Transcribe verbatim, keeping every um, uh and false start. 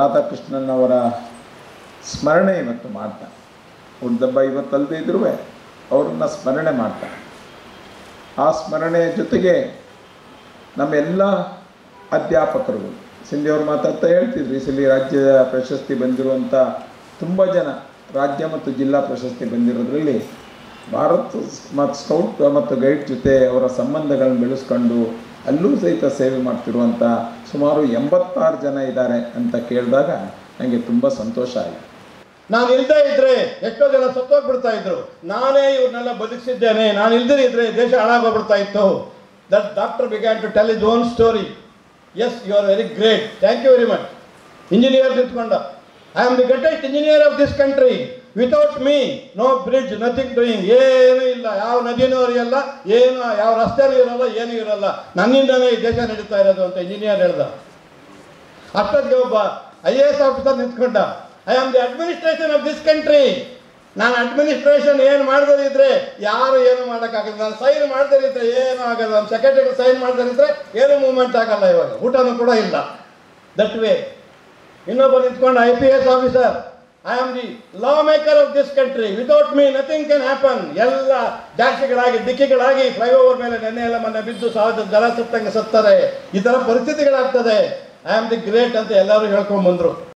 ರಾಧಾಕೃಷ್ಣನ್ ಅವರ ಸ್ಮರಣೆ ಇವತ್ತು ಮಾಡ್ತಾನೆ. ಹುಡ್ದಬ್ಬ ಇವತ್ತಲ್ಲದೆ ಇದ್ರೂ ಅವರನ್ನು ಸ್ಮರಣೆ ಮಾಡ್ತಾನೆ. ಆ ಸ್ಮರಣೆಯ ಜೊತೆಗೆ ನಮ್ಮೆಲ್ಲ ಅಧ್ಯಾಪಕರು, ಸಿಂಧಿಯವರು ಮಾತಾಡ್ತಾ ಹೇಳ್ತಿದ್ರು, ಈ ಸಲ ರಾಜ್ಯ ಪ್ರಶಸ್ತಿ ಬಂದಿರುವಂಥ ತುಂಬ ಜನ ರಾಜ್ಯ ಮತ್ತು ಜಿಲ್ಲಾ ಪ್ರಶಸ್ತಿ ಬಂದಿರೋದ್ರಲ್ಲಿ ಭಾರತ್ ಮತ್ತು ಸ್ಕೌಟ್ ಮತ್ತು ಗೈಡ್ ಜೊತೆ ಅವರ ಸಂಬಂಧಗಳನ್ನು ಬೆಳೆಸ್ಕೊಂಡು ಅಲ್ಲೂ ಸಹಿತ ಸೇವೆ ಮಾಡ್ತಿರುವಂಥ ಸುಮಾರು ಎಂಬತ್ತಾರು ಜನ ಇದ್ದಾರೆ ಅಂತ ಕೇಳಿದಾಗ ನನಗೆ ತುಂಬ ಸಂತೋಷ ಆಯಿತು. ನಾನು ಇಲ್ಲದೇ ಇದ್ದರೆ ಎಷ್ಟೋ ಜನ ಸತ್ತೋಗ್ಬಿಡ್ತಾ ಇದ್ರು, ನಾನೇ ಇವ್ರನ್ನೆಲ್ಲ ಬದುಕಿಸಿದ್ದೇನೆ, ನಾನು ಇಲ್ಲದೇ ಇದ್ದರೆ ದೇಶ ಹಾಳಾಗೋಗ್ಬಿಡ್ತಾ ಇತ್ತು. That doctor began to tell his own story. Yes, you are very great, thank you very much. Engineer ನಿಂತ್ಕೊಂಡ, I am the greatest engineer of this country. Without me no bridge, nothing doing. ಏನೂ ಇಲ್ಲ, ಯಾವ ನದಿನೂ ಹರಿಯಲ್ಲ, ಏನು ಯಾವ ರಸ್ತೆನೂ ಇರೋಲ್ಲ, ಏನೂ ಇರೋಲ್ಲ, ನನ್ನಿಂದನೇ ಈ ದೇಶ ನಡೀತಾ ಇರೋದು ಅಂತ ಇಂಜಿನಿಯರ್ ಹೇಳ್ದ. ಅಷ್ಟೊತ್ತಿಗೆ ಒಬ್ಬ ಐ ಎ ಎಸ್ ಆಫೀಸರ್ ನಿಂತ್ಕೊಂಡ, I am the administration of this country. ನಾನು ಅಡ್ಮಿನಿಸ್ಟ್ರೇಷನ್ ಏನು ಮಾಡದಿದ್ರೆ ಯಾರು ಏನು ಮಾಡೋಕ್ಕಾಗಲ್ಲ, ನಾನು ಸೈನ್ ಮಾಡದಿದ್ರೆ ಏನೂ ಆಗಲ್ಲ, ನಮ್ಮ ಸೆಕ್ರೆಟರಿ ಸೈನ್ ಮಾಡದಿದ್ರೆ ಏನೂ ಮೂವ್ಮೆಂಟ್ ಆಗಲ್ಲ, ಇವಾಗ ಊಟನೂ ಕೂಡ ಇಲ್ಲ. ದಟ್ ವೇ ಇನ್ನೊಬ್ಬ ನಿಂತ್ಕೊಂಡು I P S officer, I am the law maker of this country. Without me nothing can happen. ಎಲ್ಲ ಜಾಸ್ತಿಗಳಾಗಿ ದಿಕ್ಕಿಗಳಾಗಿ ಫ್ಲೈಓವರ್ ಮೇಲೆ ನೆನ್ನೆ ಎಲ್ಲ ಮೊನ್ನೆ ಬಿದ್ದು ಸಾವಿರದ ಜನ ಸತ್ತಂಗೆ ಸತ್ತಾರೆ, ಈ ಥರ ಪರಿಸ್ಥಿತಿಗಳಾಗ್ತದೆ. ಐ ಆಮ್ ದಿ ಗ್ರೇಟ್ ಅಂತ ಎಲ್ಲರೂ ಹೇಳ್ಕೊಂಡು ಬಂದರು.